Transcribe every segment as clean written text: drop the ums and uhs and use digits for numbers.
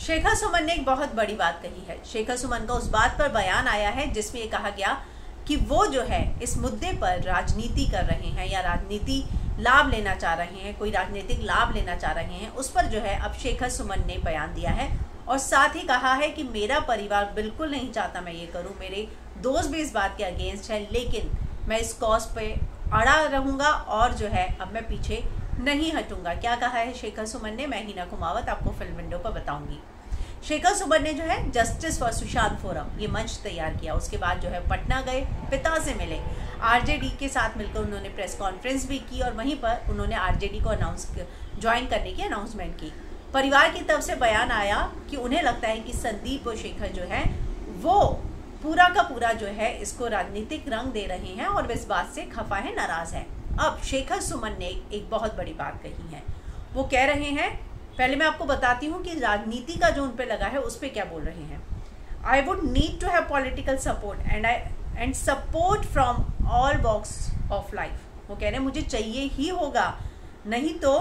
शेखर सुमन ने एक बहुत बड़ी बात कही है। शेखर सुमन का उस बात पर बयान आया है जिसमें ये कहा गया कि वो जो है इस मुद्दे पर राजनीति कर रहे हैं या राजनीति लाभ लेना चाह रहे हैं, कोई राजनीतिक लाभ लेना चाह रहे हैं। उस पर जो है अब शेखर सुमन ने बयान दिया है और साथ ही कहा है कि मेरा परिवार बिल्कुल नहीं चाहता मैं ये करूं, मेरे दोस्त भी इस बात के अगेंस्ट है, लेकिन मैं इस कॉज पे अड़ा रहूंगा और जो है अब मैं पीछे नहीं हटूंगा। क्या कहा है शेखर सुमन ने, मैं हिना कुमावत आपको फिल्म विंडो पर बताऊंगी। शेखर सुमन ने जो है जस्टिस फॉर सुशांत फोरम ये मंच तैयार किया। उसके बाद जो है पटना गए, पिता से मिले, आरजेडी के साथ मिलकर उन्होंने प्रेस कॉन्फ्रेंस भी की और वहीं पर उन्होंने आरजेडी को ज्वाइन करने की अनाउंसमेंट की। परिवार की तरफ से बयान आया कि उन्हें लगता है कि संदीप और शेखर जो है वो पूरा का पूरा जो है इसको राजनीतिक रंग दे रहे हैं और वे इस बात से खफा है, नाराज है। अब शेखर सुमन ने एक बहुत बड़ी बात कही है। वो कह रहे हैं, पहले मैं आपको बताती हूँ कि राजनीति का जो उन पे लगा है उस पे क्या बोल रहे हैं। I would need to have political support and support from all walks of life. वो कह रहे हैं मुझे चाहिए ही होगा, नहीं तो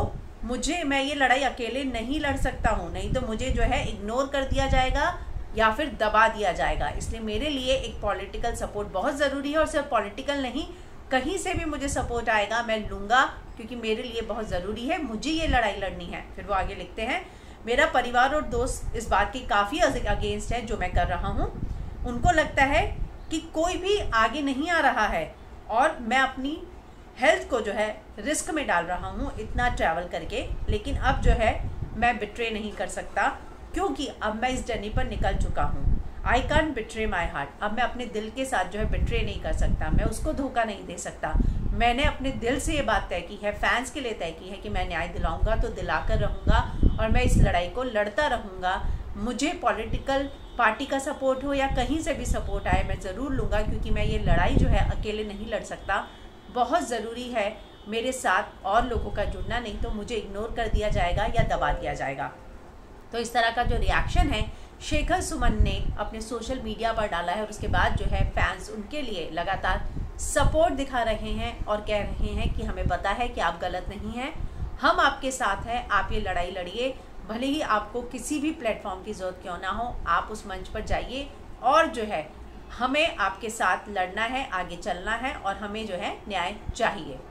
मैं ये लड़ाई अकेले नहीं लड़ सकता हूँ, नहीं तो मुझे जो है इग्नोर कर दिया जाएगा या फिर दबा दिया जाएगा। इसलिए मेरे लिए एक पॉलिटिकल सपोर्ट बहुत ज़रूरी है और सिर्फ पॉलिटिकल नहीं, कहीं से भी मुझे सपोर्ट आएगा मैं लूँगा, क्योंकि मेरे लिए बहुत ज़रूरी है, मुझे ये लड़ाई लड़नी है। फिर वो आगे लिखते हैं, मेरा परिवार और दोस्त इस बात की काफ़ी अगेंस्ट है जो मैं कर रहा हूँ। उनको लगता है कि कोई भी आगे नहीं आ रहा है और मैं अपनी हेल्थ को जो है रिस्क में डाल रहा हूँ इतना ट्रैवल करके, लेकिन अब जो है मैं बिट्रे नहीं कर सकता क्योंकि अब मैं इस जर्नी पर निकल चुका हूँ। I can't betray my heart. अब मैं अपने दिल के साथ जो है बिट्रे नहीं कर सकता, मैं उसको धोखा नहीं दे सकता। मैंने अपने दिल से ये बात तय की है, फैंस के लिए तय की है कि मैं न्याय दिलाऊंगा तो दिलाकर रहूँगा और मैं इस लड़ाई को लड़ता रहूँगा। मुझे पॉलिटिकल पार्टी का सपोर्ट हो या कहीं से भी सपोर्ट आए मैं ज़रूर लूँगा, क्योंकि मैं ये लड़ाई जो है अकेले नहीं लड़ सकता। बहुत ज़रूरी है मेरे साथ और लोगों का जुड़ना, नहीं तो मुझे इग्नोर कर दिया जाएगा या दबा दिया जाएगा। तो इस तरह का जो रिएक्शन है शेखर सुमन ने अपने सोशल मीडिया पर डाला है और उसके बाद जो है फैंस उनके लिए लगातार सपोर्ट दिखा रहे हैं और कह रहे हैं कि हमें पता है कि आप गलत नहीं हैं, हम आपके साथ हैं, आप ये लड़ाई लड़िए, भले ही आपको किसी भी प्लेटफॉर्म की ज़रूरत क्यों ना हो, आप उस मंच पर जाइए और जो है हमें आपके साथ लड़ना है, आगे चलना है और हमें जो है न्याय चाहिए।